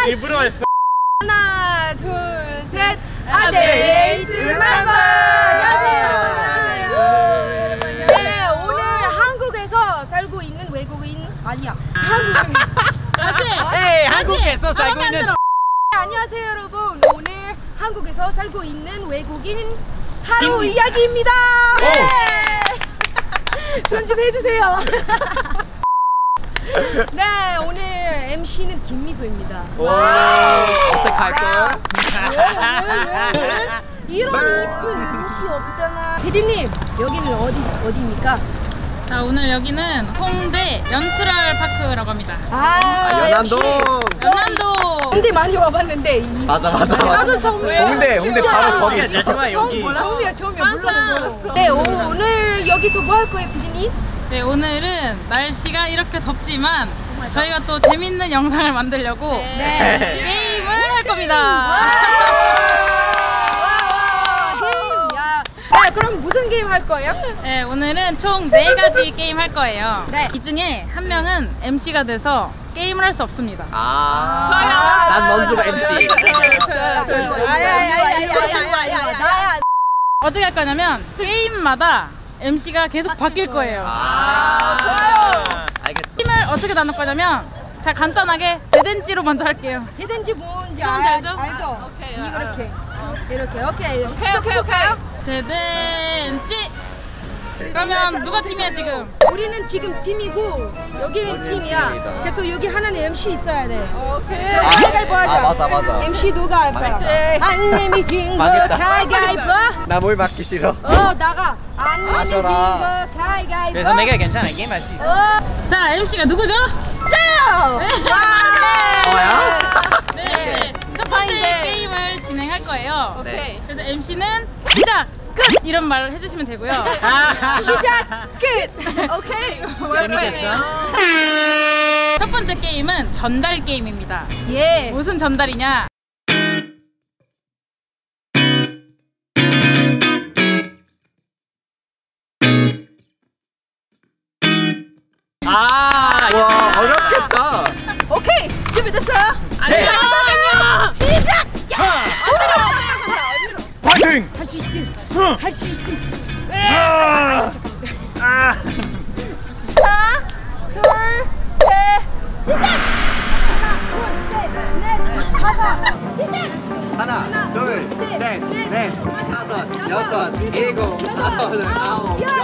일부러 했어. 하나, 둘, 셋. 아데이즈 멤버. 안녕하세요. 네, 오늘 한국에서 살고 있는 외국인 아니야. 한국에서 살고 있는. 안녕하세요, 여러분. 오늘 한국에서 살고 있는 외국인 하루 이야기입니다. 편집해주세요. 네, 오늘 MC는 김미소입니다. 어색할걸? 이런 이쁜 MC 없잖아. 피디님, 여기는 어디입니까? 자, 오늘 여기는 홍대 연트럴 파크라고 합니다. 연남동. 홍대 많이 와봤는데 맞아. 나도 처음이야. 홍대 바로 거기 있어. 처음이야. 몰랐어. 네, 오늘 여기서 뭐 할 거예요, 피디님? 네, 오늘은 날씨가 이렇게 덥지만 저희가 또 재밌는 영상을 만들려고 게임을 할 겁니다. 네, 그럼 무슨 게임 할 거예요? 네, 오늘은 총 4가지 게임 할 거예요. 네. 이 중에 한 명은 MC가 돼서 게임을 할 수 없습니다. 난 먼저가 MC. 나야. 어떻게 할 거냐면 게임마다 MC가 계속 바뀔 거예요. 좋아요. 알겠어. 팀을 어떻게 나눌 거냐면, 자, 간단하게 대댄지로 먼저 할게요. 대댄지 뭔지 알죠? 알죠? 이렇게. 오케이. 시작해볼까요? 대댄지. 그러면 누가 팀이야 지금? 우리는 지금 팀이고 여기는 팀이야. 팀입니다. 그래서 여기 하나는 MC 있어야 돼. 오케이. 가위바위보 하자. 맞아. MC 누가 할 거야? 안 내면 진거 가위바위보. 나 뭘 맡기 싫어. 나가. 안 내면 진거 가위바위보. 그래서 내가 괜찮아. 게임 할 수 있어. 자, MC가 누구죠? 저요. 네. 첫 번째 게임을 진행할 거예요. 오케이. 그래서 MC는 시작, 끝 이런 말을 해주시면 되고요. 시작 끝. 오케이. 재밌겠어? 첫 번째 게임은 전달 게임입니다. 예. 무슨 전달이냐? 와, 어렵겠다. 오케이. 준비됐어요? 네. 시작. 파이팅! 할 수 있음. 할 수 있음. 하나, 둘, 셋. 시작. 하나, 둘, 셋, 넷, 다섯, 여섯, 일곱, 여덟, 아홉, 열.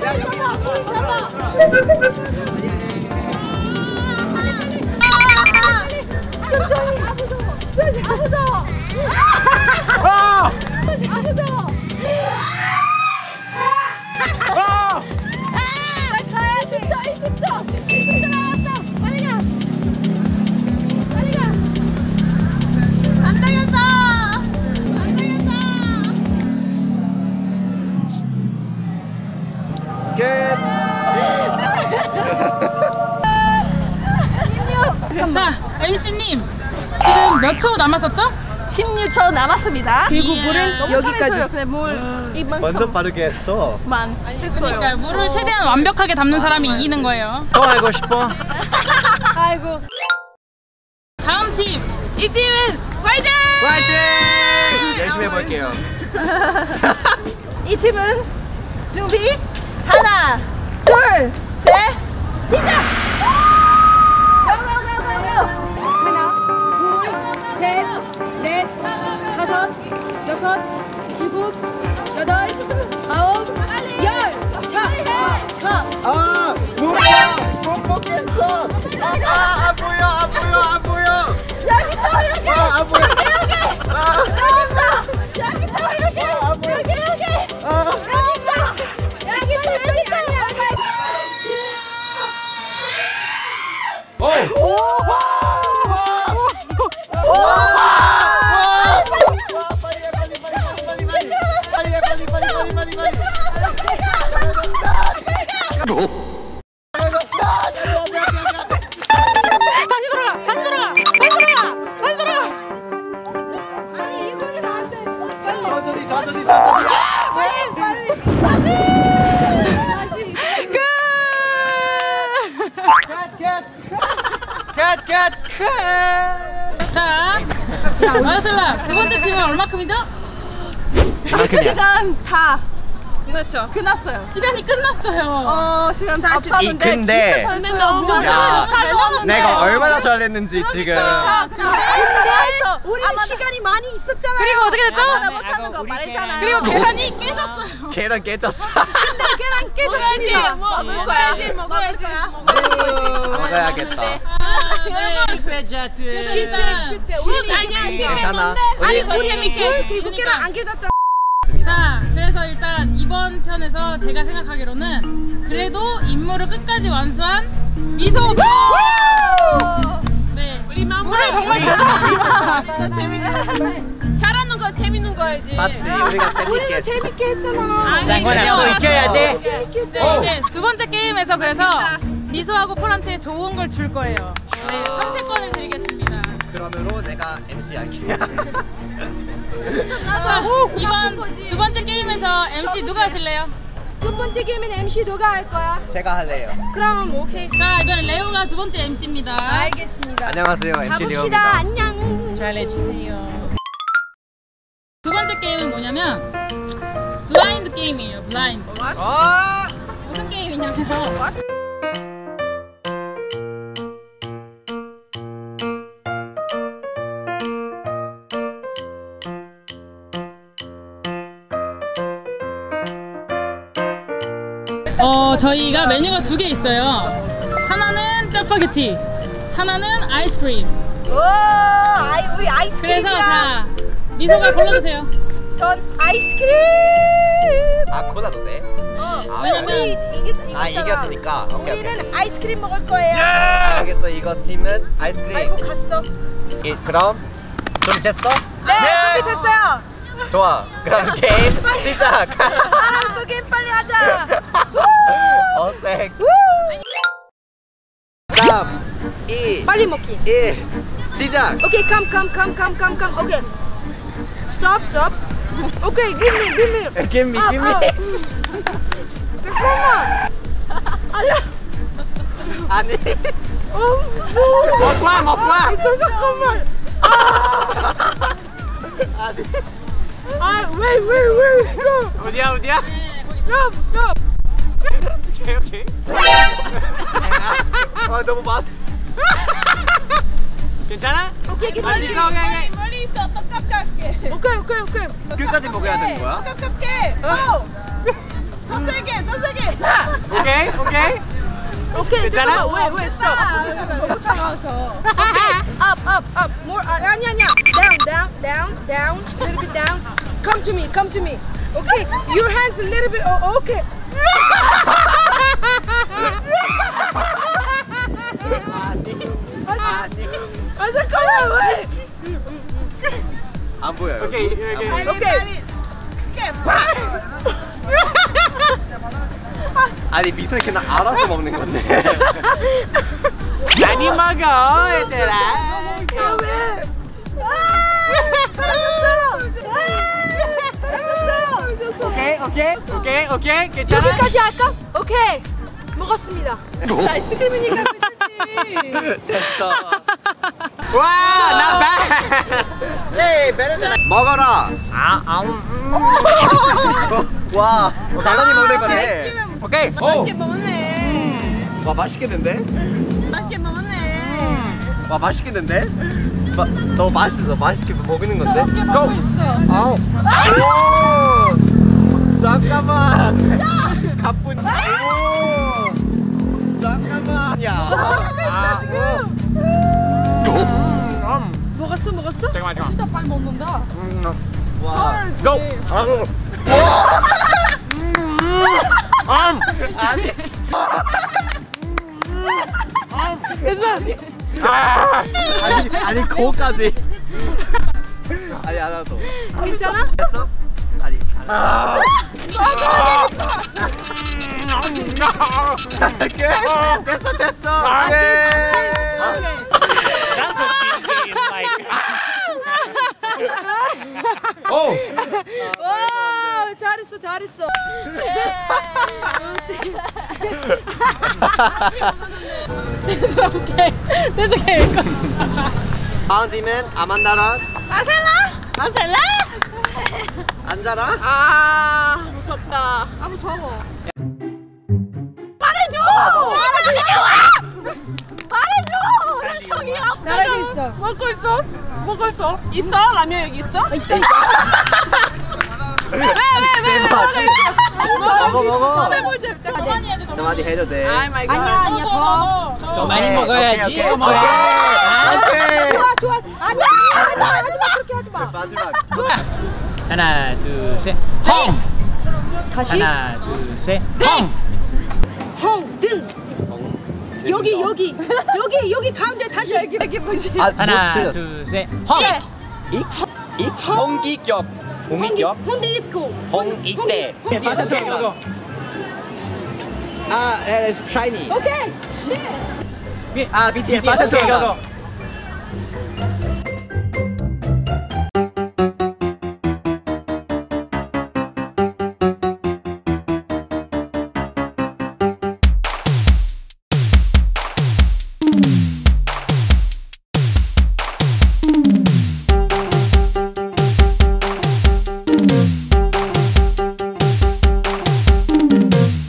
자, MC님 지금 몇 초 남았었죠? 16초 남았습니다. 그리고 물은 너무 여기까지. 잘했어요. 근데 물 이만큼. 완전 빠르게 했어. 했어요. 그러니까 물을 최대한 완벽하게 담는 사람이 이기는 거예요. 더 알고 싶어? 아이고. 다음 팀. 이 팀은 파이팅! 파이팅! 열심히 해볼게요. 이 팀은 준비. 하나, 둘. 셋, 시작! 하나, 둘, 셋, 넷, 다섯, 여섯, 일곱, 여덟, 아홉, 열. 자. 뭐야? 못 먹겠어. 안 보여. 여기 더 여기! 안 보여. 나온다! 여기 더 여기! 안 보여. 여기! 나온다! 여기 더 여기! 아니 이거는 안 돼. 천천히. 빨리. 컷. 자, 마르셀라 두 번째 팀은 얼마큼이죠? 시간 다 그렇죠. 끝났어요. 시간이 끝났어요. 시간 다 없었는데 근데 진짜 잘 너무 야, 잘 넣었는데 내가 얼마나 잘했는지 지금. 근데 우리는 시간이 많이 있었잖아요. 그리고 어떻게 됐죠? 나 못하는 거 말했잖아요. 그리고 계란이 깨졌어요. 계란 깨졌어. 근데 계란 깨졌습니다. 먹을 거야지 먹어야지. 먹어야겠다. 그래서 일단 실패. 우리 괜찮아. 아니 우리 우리는 재밌게. 그리고 계란 안 깨졌잖아. 자, 그래서 일단 이번 편에서 제가 생각하기로는 그래도 임무를 끝까지 완수한 미소. 네, 우리 물을 정말 잘 잡았지만 잘하는 거 재밌는 거야지. 맞지? 우리가 재밌게 우리가 했어. 재밌게 했잖아. 익혀야 돼. 이제 두 번째 게임에서 그래서 미소하고 폴한테 좋은 걸 줄 거예요. 네, 선택권을 드리겠습니다. 그러므로 내가 MC 할게. 자, 이번 두 번째 게임에서 MC 누가 하실래요? 두 번째 게임은 MC 너가 할 거야. 제가 할래요. 그럼 오케이. 자, 이번엔 레오가 두 번째 MC입니다. 알겠습니다. 안녕하세요, MC 가봅시다. 리오입니다. 안녕. 잘해주세요. 두 번째 게임은 뭐냐면 블라인드 게임이에요. 블라인드. 무슨 게임이냐면 저희가 메뉴가 두 개 있어요. 하나는 짜파게티, 하나는 아이스크림. 오, 우리 아이스크림. 그래서 자, 미소가 골라주세요. 전 아이스크림. 아, 콜라도 돼? 왜냐면 우리 이겼잖아. 이겼으니까. 오케이, 오케이. 우리는 아이스크림 먹을 거예요. 알겠어, 이거 팀은 아이스크림. 아이고 갔어. 그럼 준비됐어? 네, 준비됐어요. 좋아. 그럼 게임 시작. 알았어, 게임 빨리 하자. 어색. 3, 2, 빨리 먹기. 1, 시작. 오케이, come. 오케이. Stop. 오케이, give me. Give me. 잠깐만. 아니. 먹봐. 잠깐만. 아니. 왜? 어디야? Stop. 오케이. 아, 너무 많. 괜찮아? 오케이, 맛있어. 오케이. 머리 있어. 똑같게. 오케이. 끝까지 먹어야 되는 거야? 똑같게. 더 세게. 오케이. 괜찮아? 잠깐만, 왜 stop? 너무 차가워서. Okay, up. More. 아니야. Down. Little bit down. Come to me. Okay, your hands a little bit. Oh, okay. 아니. 아 잠깐만 왜? 안 보여요. 빨리. 아니, 미소 그냥 알아서 먹는 건데. 많이 먹어, 얘들아. 아 왜? 오케이. 괜찮아? 여기까지 할까? 오케이. 먹었습니다. 아이스크림이니까 그렇지. 됐어. 와, not bad. 먹어라. 와, 나란히 먹는 거네. 오케이. 맛있게 먹었네. 와, 맛있겠는데? 맛있게 먹었네. 와, 맛있겠는데? 너무 맛있게 먹는 건데? 맛있게 먹었어. 아우. 오! 잠깐만. 가뿐. 오! 잠깐만. 야. 먹었어? 잠깐만. 진짜 빨리 먹는다. 와. Go. 아니. 아니, 그거까지. 아니, 안 와서. 괜찮아? 됐어? 아니. 됐어. That's what PK is like. Oh. 와 잘했어. 오케이. 됐어. 마운틴은 아만다라. 아셀라? 앉아라. 아 무섭다. 아 무서워. 말해줘. 말해줘. 청이가 잘하고 있어. 먹고 있어? 먹고 있어? 있어? 라면 여기 있어? 있어. 왜? 먹어. 해보자. 더 많이 해줘, 더 좀 많이. 많이 해도 돼. 아이 마이 갓. 아니야, 더. 더 많이 먹어야지. 오케이. 오케이. 좋아. 아니야, 하지 마. 그렇게 하지 마. 마지막. 하나, 둘, 셋. 헝. 다시. 하나, 둘, 셋. 헝. 등. 여기 가운데 다시. 여기 뭐지? 하나, 둘, 셋. 헝. 이 홍기겹. 홍기겹. 홍대 입고. 홍익대. 아, it's shiny. 오케이. 아, BTS 오케이, 빠졌어. go, go.